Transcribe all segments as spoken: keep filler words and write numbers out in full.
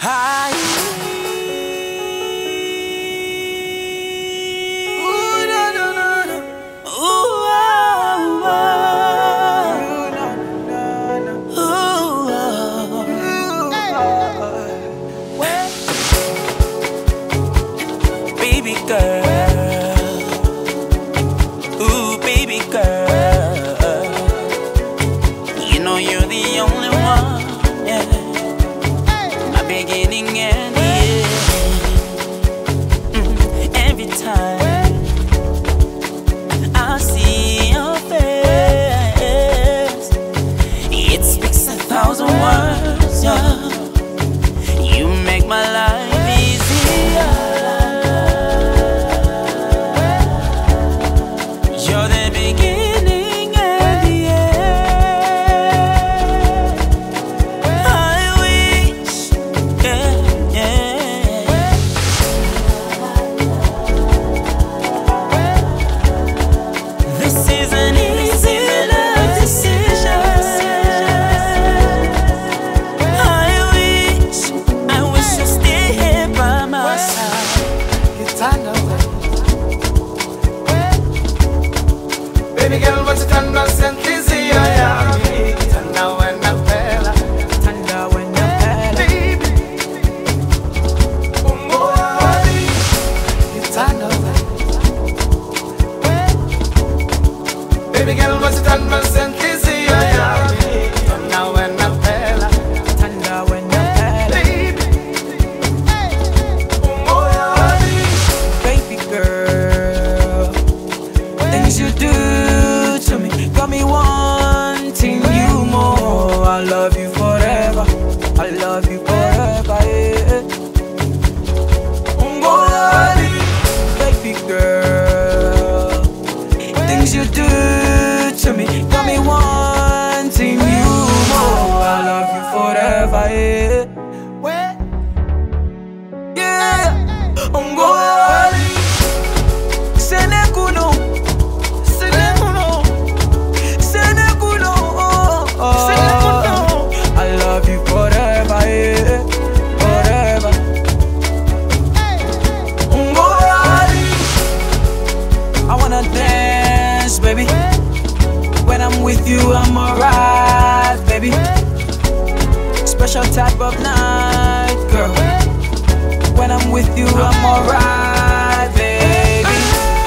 Hi. Ooh, no, no, no, no. Ooh, oh, oh. Ooh, oh. Baby girl. Ooh, baby girl. You know you're the only one. Yeah. Beginning and the end. Mm, every time I see your face, it speaks a thousand words. Yeah. You make my life easier. You're the beginning and the end. I wish. Yeah, yeah. This is an easy love decision. I wish, I wish you stay here by my side. Baby girl, what's it on us and easy? Baby girl, what's it on my sentisi? Tanda when I pela, Tanda when I baby. Baby girl, things you do to me got me wanting you more. I love you forever. I love you forever. Yeah. Baby girl, things you do to me got me wanting you more. I love you forever, yeah. Yeah. Ongoli. Senekuno. Senekuno. Senekuno. Senekuno. I love you forever, yeah. Forever. Ongoli. I wanna dance, baby. When I'm with you, I'm alright, baby. Special type of night, girl. When I'm with you, I'm alright, baby.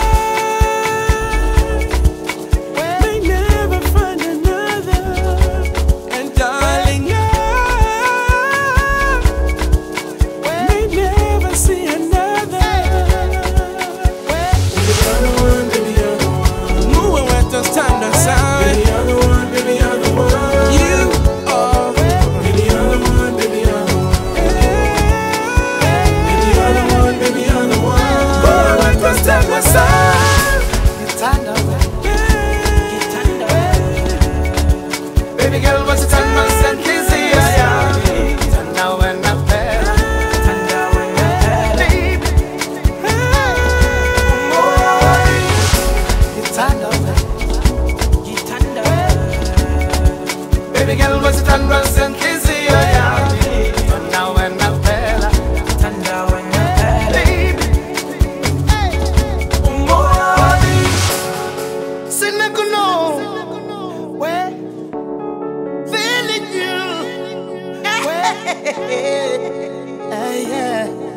May never find another, and darling, I may never see another. Move away to stand aside. Baby girl, what's it on my sentisi? Tanda when I pela, Tanda when I baby. Tanda, baby girl, what's it on my sentisi? Tanda when I pela, Tanda when I baby. Senekuno, where feeling you, yeah.